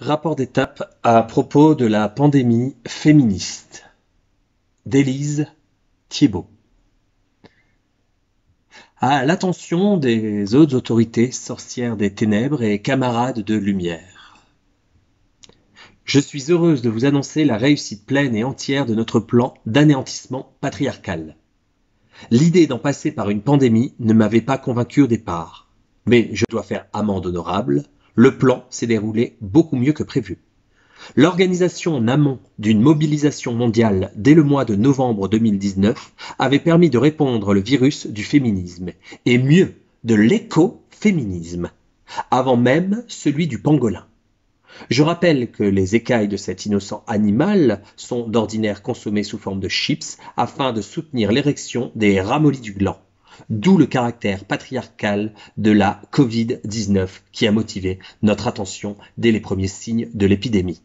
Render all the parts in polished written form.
Rapport d'étape à propos de la pandémie féministe d'Élise Thiébaut. À l'attention des hautes autorités, sorcières des ténèbres et camarades de lumière. Je suis heureuse de vous annoncer la réussite pleine et entière de notre plan d'anéantissement patriarcal. L'idée d'en passer par une pandémie ne m'avait pas convaincu au départ. Mais je dois faire amende honorable, le plan s'est déroulé beaucoup mieux que prévu. L'organisation en amont d'une mobilisation mondiale dès le mois de novembre 2019 avait permis de répandre le virus du féminisme, et mieux, de l'écoféminisme, avant même celui du pangolin. Je rappelle que les écailles de cet innocent animal sont d'ordinaire consommées sous forme de chips afin de soutenir l'érection des ramollis du gland. D'où le caractère patriarcal de la Covid-19 qui a motivé notre attention dès les premiers signes de l'épidémie.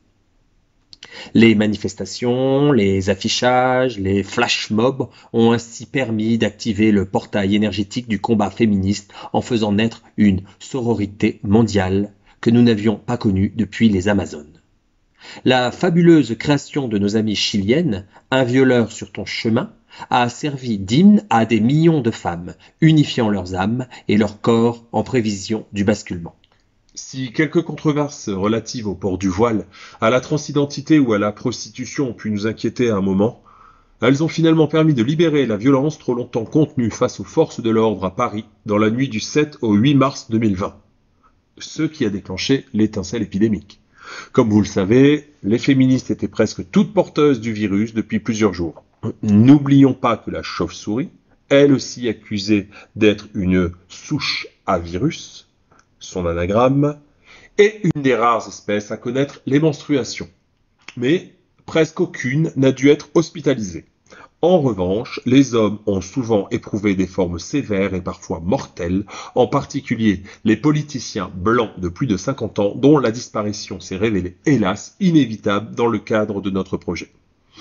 Les manifestations, les affichages, les flash mobs ont ainsi permis d'activer le portail énergétique du combat féministe en faisant naître une sororité mondiale que nous n'avions pas connue depuis les Amazones. La fabuleuse création de nos amies chiliennes, Un violeur sur ton chemin, a servi d'hymne à des millions de femmes, unifiant leurs âmes et leurs corps en prévision du basculement. Si quelques controverses relatives au port du voile, à la transidentité ou à la prostitution ont pu nous inquiéter à un moment, elles ont finalement permis de libérer la violence trop longtemps contenue face aux forces de l'ordre à Paris dans la nuit du 7 au 8 mars 2020. Ce qui a déclenché l'étincelle épidémique. Comme vous le savez, les féministes étaient presque toutes porteuses du virus depuis plusieurs jours. N'oublions pas que la chauve-souris, elle aussi accusée d'être une souche à virus, son anagramme, est une des rares espèces à connaître les menstruations. Mais presque aucune n'a dû être hospitalisée. En revanche, les hommes ont souvent éprouvé des formes sévères et parfois mortelles, en particulier les politiciens blancs de plus de 50 ans dont la disparition s'est révélée, hélas, inévitable dans le cadre de notre projet.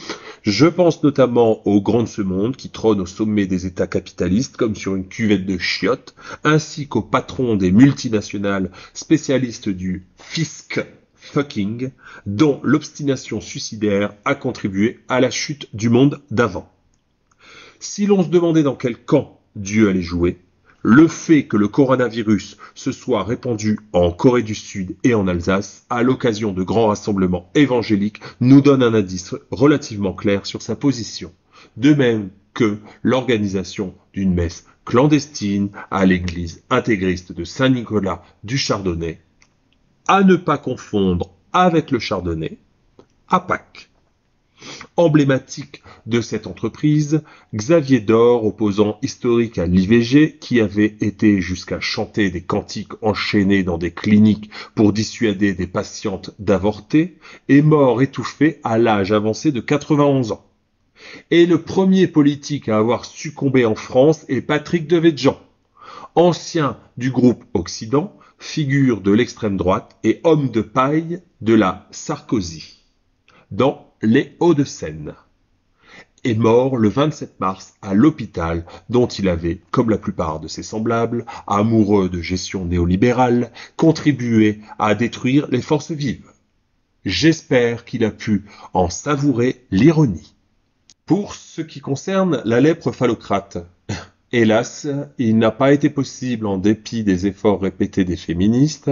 Je pense notamment aux grands de ce monde qui trônent au sommet des États capitalistes comme sur une cuvette de chiottes, ainsi qu'aux patrons des multinationales spécialistes du fisc fucking, dont l'obstination suicidaire a contribué à la chute du monde d'avant. Si l'on se demandait dans quel camp Dieu allait jouer, le fait que le coronavirus se soit répandu en Corée du Sud et en Alsace à l'occasion de grands rassemblements évangéliques nous donne un indice relativement clair sur sa position. De même que l'organisation d'une messe clandestine à l'église intégriste de Saint-Nicolas du Chardonnay, à ne pas confondre avec le Chardonnay, à Pâques. Emblématique de cette entreprise, Xavier Dor, opposant historique à l'IVG, qui avait été jusqu'à chanter des cantiques enchaînés dans des cliniques pour dissuader des patientes d'avorter, est mort étouffé à l'âge avancé de 91 ans. Et le premier politique à avoir succombé en France est Patrick Devedjian, ancien du groupe Occident, figure de l'extrême droite et homme de paille de la Sarkozy, dans les Hauts-de-Seine, est mort le 27 mars à l'hôpital dont il avait, comme la plupart de ses semblables, amoureux de gestion néolibérale, contribué à détruire les forces vives. J'espère qu'il a pu en savourer l'ironie. Pour ce qui concerne la lèpre phallocrate, hélas, il n'a pas été possible, en dépit des efforts répétés des féministes,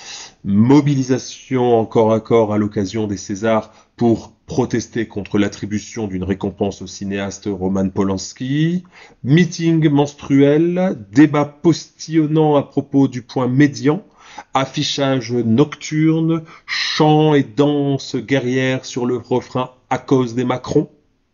mobilisation encore à corps à l'occasion des Césars pour protester contre l'attribution d'une récompense au cinéaste Roman Polanski, meeting menstruel, débat postillonnant à propos du point médian, affichage nocturne, chants et danses guerrières sur le refrain à cause des Macron,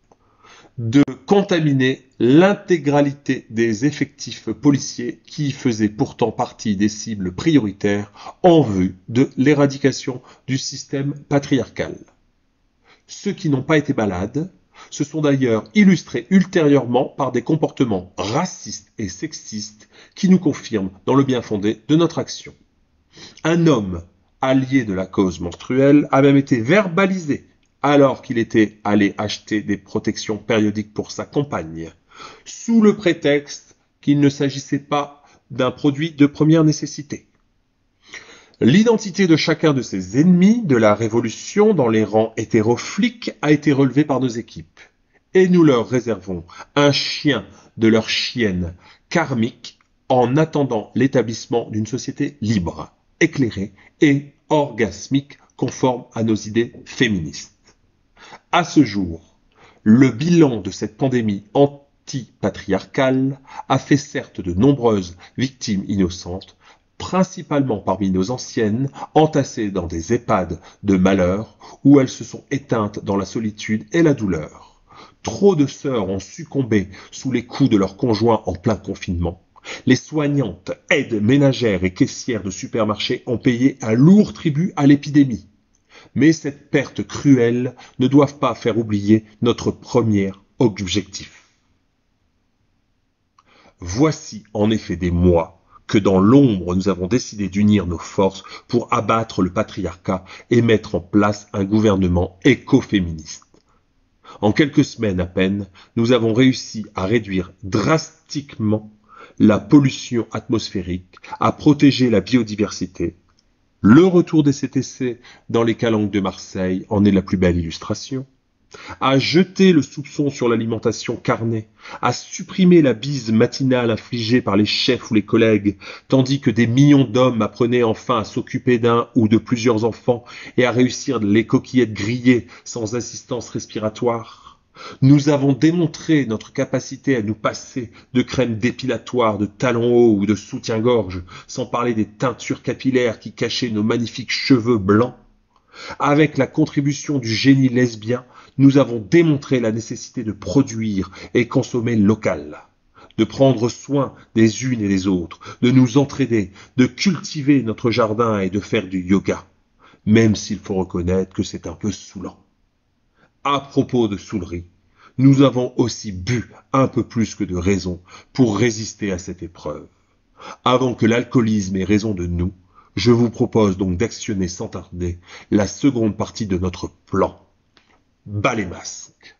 de contaminer l'intégralité des effectifs policiers qui faisaient pourtant partie des cibles prioritaires en vue de l'éradication du système patriarcal. Ceux qui n'ont pas été malades se sont d'ailleurs illustrés ultérieurement par des comportements racistes et sexistes qui nous confirment dans le bien fondé de notre action. Un homme allié de la cause menstruelle a même été verbalisé alors qu'il était allé acheter des protections périodiques pour sa compagne, sous le prétexte qu'il ne s'agissait pas d'un produit de première nécessité. L'identité de chacun de ces ennemis de la Révolution dans les rangs hétérofliques a été relevée par nos équipes. Et nous leur réservons un chien de leur chienne karmique en attendant l'établissement d'une société libre, éclairée et orgasmique conforme à nos idées féministes. À ce jour, le bilan de cette pandémie anti-patriarcale a fait certes de nombreuses victimes innocentes, principalement parmi nos anciennes, entassées dans des EHPAD de malheur, où elles se sont éteintes dans la solitude et la douleur. Trop de sœurs ont succombé sous les coups de leurs conjoints en plein confinement. Les soignantes, aides ménagères et caissières de supermarchés ont payé un lourd tribut à l'épidémie. Mais cette perte cruelle ne doit pas faire oublier notre premier objectif. Voici en effet des mois que dans l'ombre nous avons décidé d'unir nos forces pour abattre le patriarcat et mettre en place un gouvernement écoféministe. En quelques semaines à peine, nous avons réussi à réduire drastiquement la pollution atmosphérique, à protéger la biodiversité. Le retour des CTC dans les calanques de Marseille en est la plus belle illustration. À jeter le soupçon sur l'alimentation carnée, à supprimer la bise matinale infligée par les chefs ou les collègues, tandis que des millions d'hommes apprenaient enfin à s'occuper d'un ou de plusieurs enfants et à réussir les coquillettes grillées sans assistance respiratoire. Nous avons démontré notre capacité à nous passer de crème dépilatoire, de talons hauts ou de soutien-gorge, sans parler des teintures capillaires qui cachaient nos magnifiques cheveux blancs. Avec la contribution du génie lesbien, nous avons démontré la nécessité de produire et consommer local, de prendre soin des unes et des autres, de nous entraider, de cultiver notre jardin et de faire du yoga, même s'il faut reconnaître que c'est un peu saoulant. À propos de saoulerie, nous avons aussi bu un peu plus que de raison pour résister à cette épreuve. Avant que l'alcoolisme ait raison de nous, je vous propose donc d'actionner sans tarder la seconde partie de notre plan. Bas les masques.